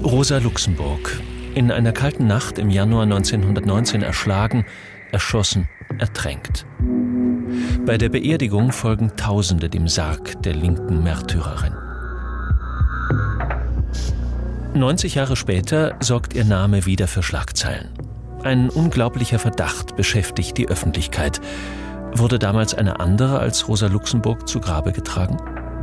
Rosa Luxemburg, in einer kalten Nacht im Januar 1919 erschlagen, erschossen, ertränkt. Bei der Beerdigung folgen Tausende dem Sarg der linken Märtyrerin. 90 Jahre später sorgt ihr Name wieder für Schlagzeilen. Ein unglaublicher Verdacht beschäftigt die Öffentlichkeit. Wurde damals eine andere als Rosa Luxemburg zu Grabe getragen?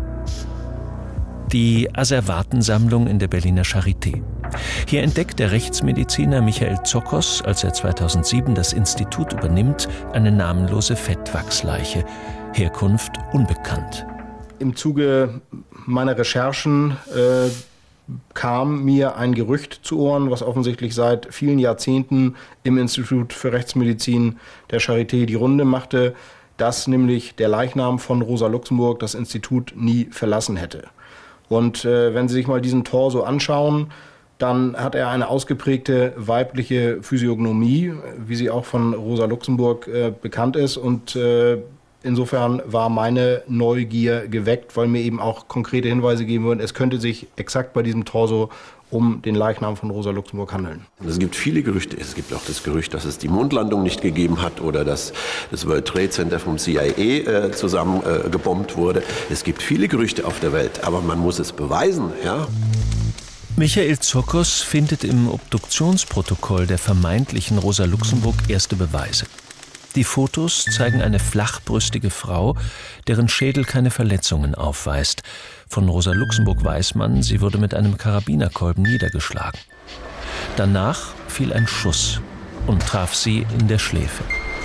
Die Asservatensammlung in der Berliner Charité. Hier entdeckt der Rechtsmediziner Michael Zokos, als er 2007 das Institut übernimmt, eine namenlose Fettwachsleiche. Herkunft unbekannt. Im Zuge meiner Recherchen kam mir ein Gerücht zu Ohren, was offensichtlich seit vielen Jahrzehnten im Institut für Rechtsmedizin der Charité die Runde machte, dass nämlich der Leichnam von Rosa Luxemburg das Institut nie verlassen hätte. Und wenn Sie sich mal diesen Torso anschauen, dann hat er eine ausgeprägte weibliche Physiognomie, wie sie auch von Rosa Luxemburg bekannt ist. Und insofern war meine Neugier geweckt, weil mir eben auch konkrete Hinweise geben würden, es könnte sich exakt bei diesem Torso um den Leichnam von Rosa Luxemburg handeln. Es gibt viele Gerüchte. Es gibt auch das Gerücht, dass es die Mondlandung nicht gegeben hat oder dass das World Trade Center vom CIA zusammen gebombt wurde. Es gibt viele Gerüchte auf der Welt, aber man muss es beweisen, ja. Michael Zokos findet im Obduktionsprotokoll der vermeintlichen Rosa Luxemburg erste Beweise. Die Fotos zeigen eine flachbrüstige Frau, deren Schädel keine Verletzungen aufweist. Von Rosa Luxemburg weiß man, sie wurde mit einem Karabinerkolben niedergeschlagen. Danach fiel ein Schuss und traf sie in der Schläfe.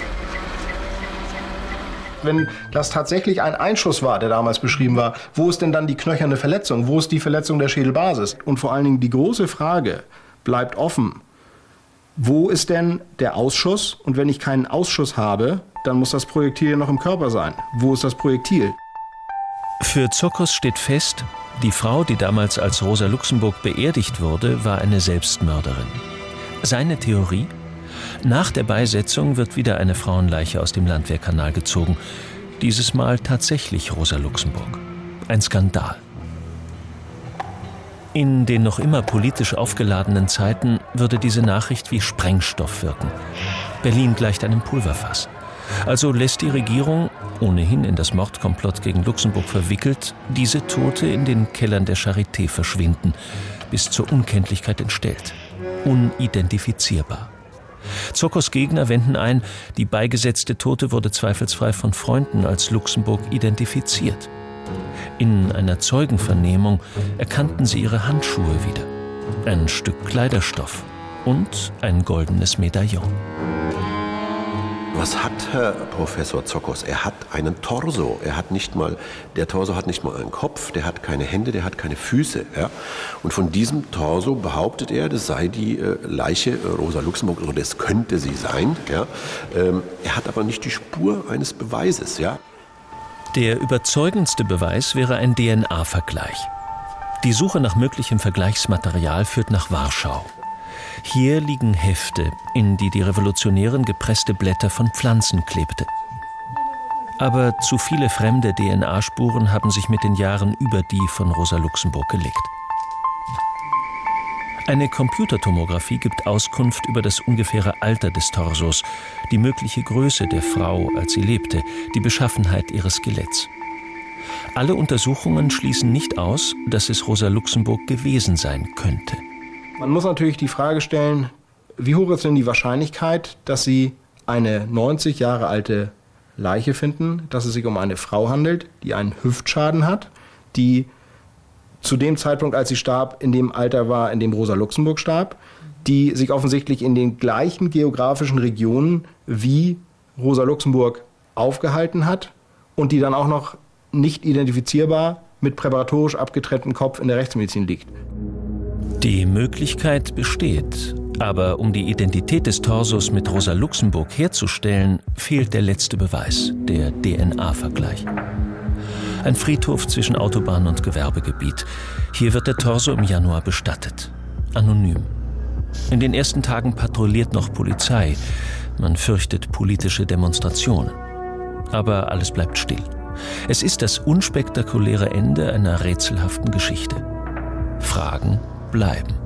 Wenn das tatsächlich ein Einschuss war, der damals beschrieben war, wo ist denn dann die knöcherne Verletzung? Wo ist die Verletzung der Schädelbasis? Und vor allen Dingen die große Frage bleibt offen. Wo ist denn der Ausschuss? Und wenn ich keinen Ausschuss habe, dann muss das Projektil noch im Körper sein. Wo ist das Projektil? Für Zokos steht fest, die Frau, die damals als Rosa Luxemburg beerdigt wurde, war eine Selbstmörderin. Seine Theorie? Nach der Beisetzung wird wieder eine Frauenleiche aus dem Landwehrkanal gezogen. Dieses Mal tatsächlich Rosa Luxemburg. Ein Skandal. In den noch immer politisch aufgeladenen Zeiten würde diese Nachricht wie Sprengstoff wirken. Berlin gleicht einem Pulverfass. Also lässt die Regierung, ohnehin in das Mordkomplott gegen Luxemburg verwickelt, diese Tote in den Kellern der Charité verschwinden, bis zur Unkenntlichkeit entstellt. Unidentifizierbar. Zokos Gegner wenden ein, die beigesetzte Tote wurde zweifelsfrei von Freunden als Luxemburg identifiziert. In einer Zeugenvernehmung erkannten sie ihre Handschuhe wieder, ein Stück Kleiderstoff und ein goldenes Medaillon. Was hat Herr Professor Zokos? Er hat einen Torso. Der Torso hat nicht mal einen Kopf, der hat keine Hände, der hat keine Füße. Ja? Und von diesem Torso behauptet er, das sei die Leiche Rosa Luxemburg, oder das könnte sie sein. Ja? Er hat aber nicht die Spur eines Beweises. Ja? Der überzeugendste Beweis wäre ein DNA-Vergleich. Die Suche nach möglichem Vergleichsmaterial führt nach Warschau. Hier liegen Hefte, in die Revolutionären gepresste Blätter von Pflanzen klebte. Aber zu viele fremde DNA-Spuren haben sich mit den Jahren über die von Rosa Luxemburg gelegt. Eine Computertomographie gibt Auskunft über das ungefähre Alter des Torsos, die mögliche Größe der Frau, als sie lebte, die Beschaffenheit ihres Skeletts. Alle Untersuchungen schließen nicht aus, dass es Rosa Luxemburg gewesen sein könnte. Man muss natürlich die Frage stellen, wie hoch ist denn die Wahrscheinlichkeit, dass Sie eine 90 Jahre alte Leiche finden, dass es sich um eine Frau handelt, die einen Hüftschaden hat, die zu dem Zeitpunkt, als sie starb, in dem Alter war, in dem Rosa Luxemburg starb, die sich offensichtlich in den gleichen geografischen Regionen wie Rosa Luxemburg aufgehalten hat und die dann auch noch nicht identifizierbar mit präparatorisch abgetrennten Kopf in der Rechtsmedizin liegt. Die Möglichkeit besteht, aber um die Identität des Torsos mit Rosa Luxemburg herzustellen, fehlt der letzte Beweis, der DNA-Vergleich. Ein Friedhof zwischen Autobahn und Gewerbegebiet. Hier wird der Torso im Januar bestattet. Anonym. In den ersten Tagen patrouilliert noch Polizei. Man fürchtet politische Demonstrationen. Aber alles bleibt still. Es ist das unspektakuläre Ende einer rätselhaften Geschichte. Fragen bleiben.